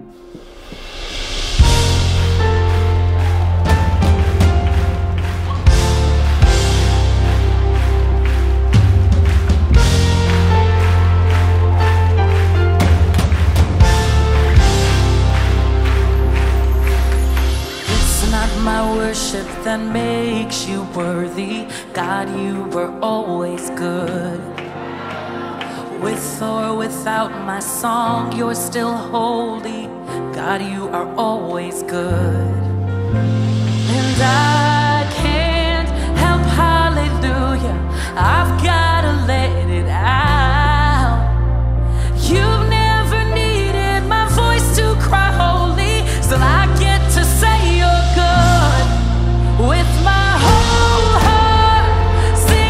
Worship that makes you worthy. God, you were always good. With or without my song, you're still holy. God, you are always good. And I can't help hallelujah. I've gotta let it out. You've never needed my voice to cry holy. Still I get to say you're good. With my whole heart, sing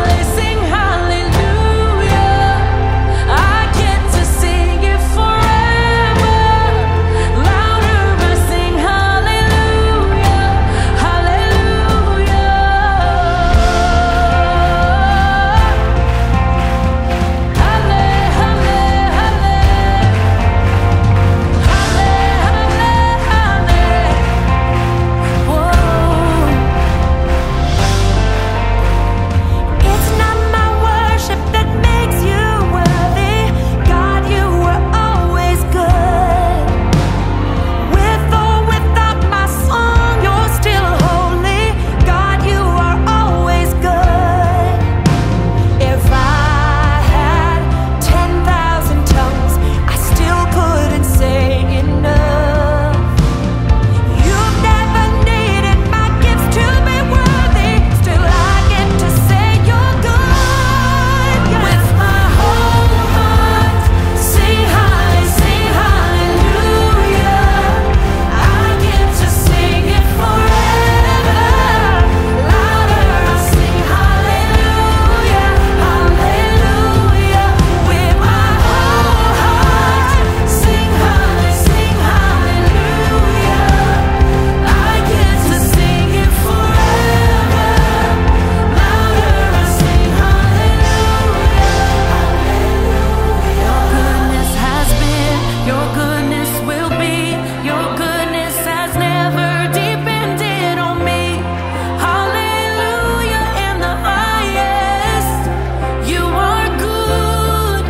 hallelujah. I get to sing it forever. Louder I sing hallelujah, hallelujah. Halle, halle, halle. Halle, halle, halle. Whoa. It's not my worship that makes you worthy. God, you were always good. With or without my song, you're still holy. God, you are always good. If I had 10,000 tongues, I still couldn't say enough. You've never needed my gifts to be worthy. Still I get to say you're good. With my whole heart, sing hallelujah. I get to sing it forever. Louder I sing hallelujah, hallelujah. With my whole heart, sing hallelujah. I get to sing it forever. Louder I sing hallelujah, hallelujah. Your goodness has been, your goodness will be. Your goodness has never depended on me. Hallelujah in the highest. You are good.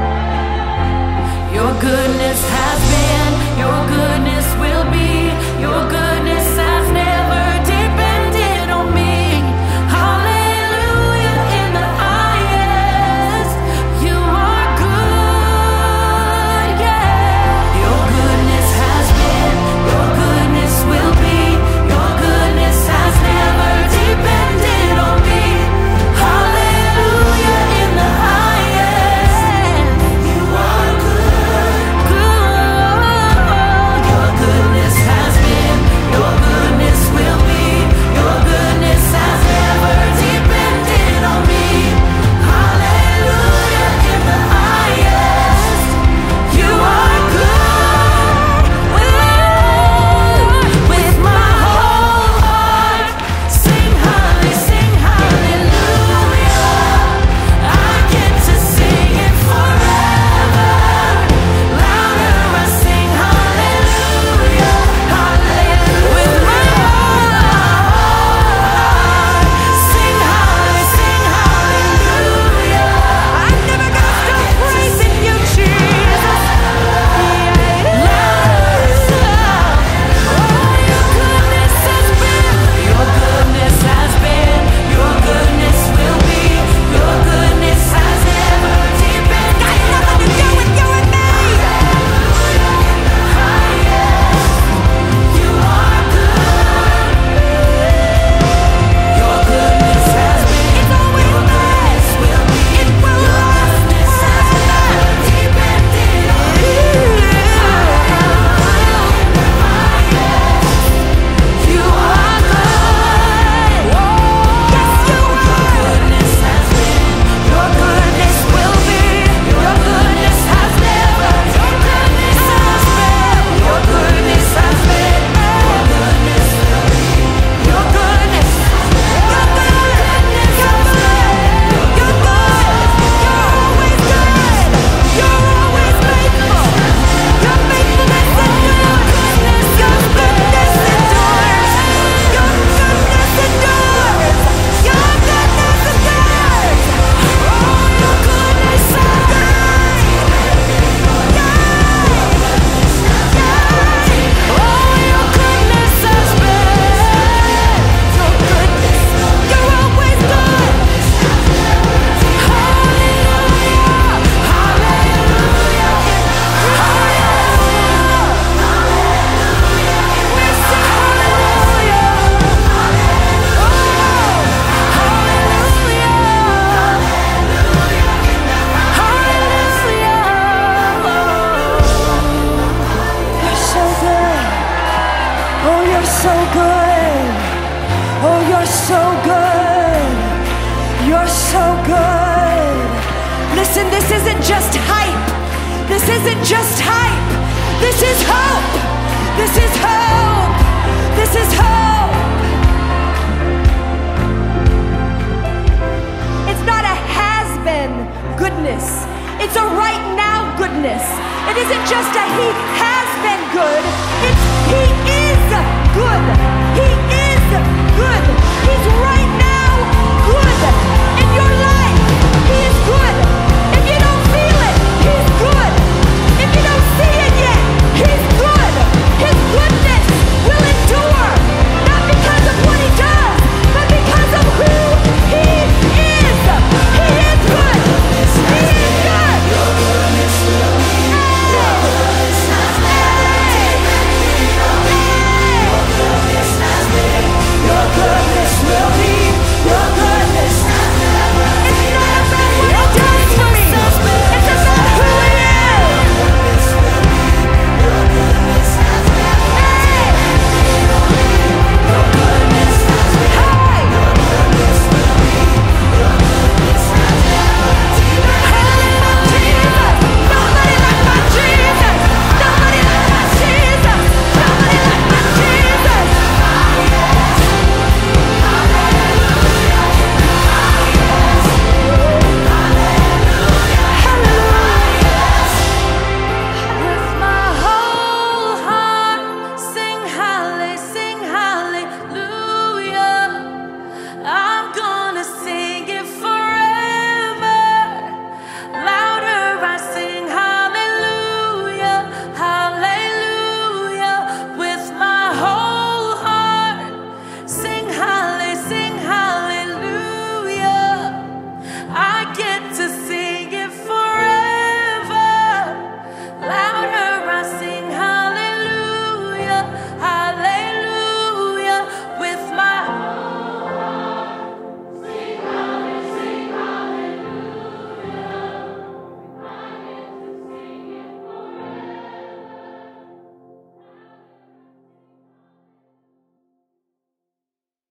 Your goodness has been, your goodness will be. Your goodness has never depended on me. Hallelujah in the highest. You are good, yeah. Your goodness has been, your goodness will be. Your goodness has never depended on me. Hallelujah in the highest. You are good, good. Your goodness has been, This isn't just hype. This isn't just hype. This is hope. This is hope. This is hope. It's not a has-been goodness. It's a right now goodness. It isn't just a he has been good. It's he is good. He is good. He's right